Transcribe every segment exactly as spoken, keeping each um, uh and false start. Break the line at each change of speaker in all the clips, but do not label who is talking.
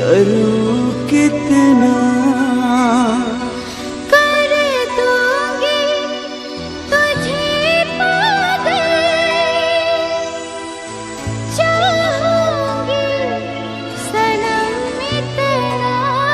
करूं कितना
कर दूंगी तुझे पागल, चाहूंगी सनम इतना।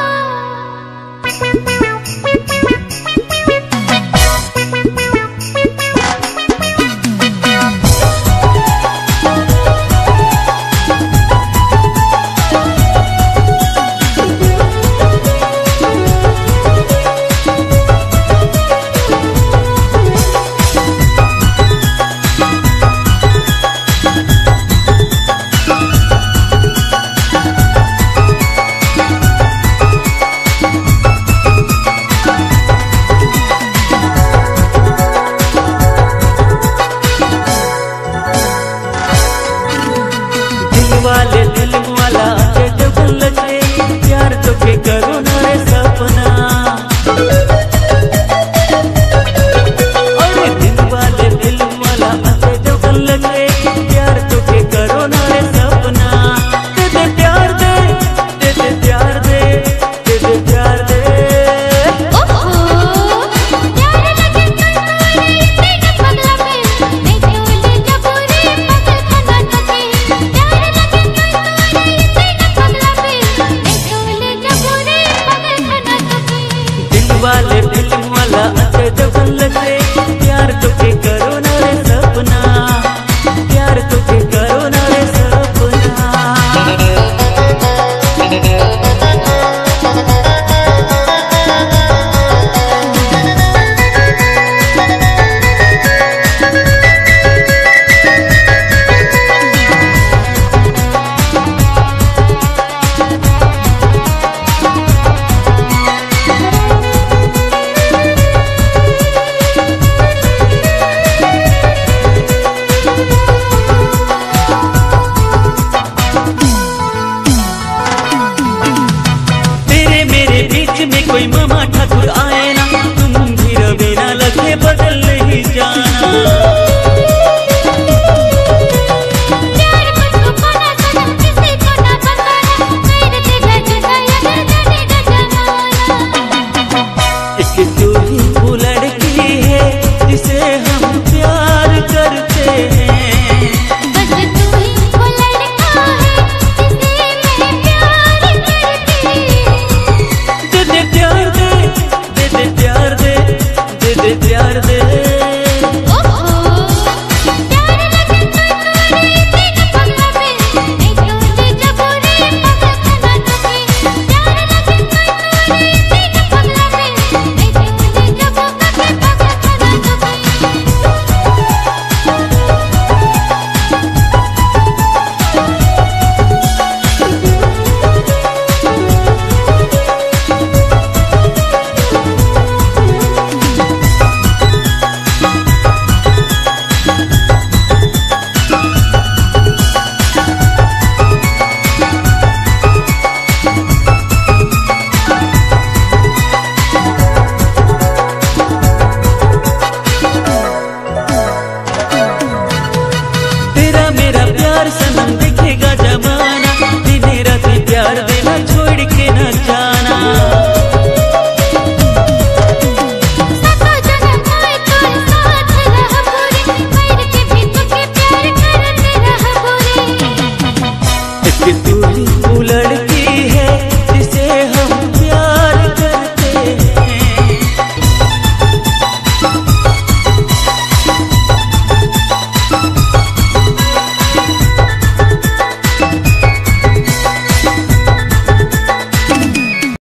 वाले दिल वाला जब लगे प्यार तो के करो ना रे सपना। अरे दिल वाले दिल वाला जब लगे प्यार तो के करो ना रे सपना। दे दे प्यार दे, दे दे प्यार दे, दे दे प्यार दे। वाले फिल्म वाला अच्छे जब लगे प्यार तो के करो ना रे सपना, प्यार तो के करो ना रे सपना। बीच में कोई मामा ठाकुर आए ना, तुम भी रवे ना लगे बदल नहीं जाना।
प्यार मुझको पाना सनम किसी को ना बताना, मेरे दिल जुदाई अगर जाने का जमाना।
एक तू ही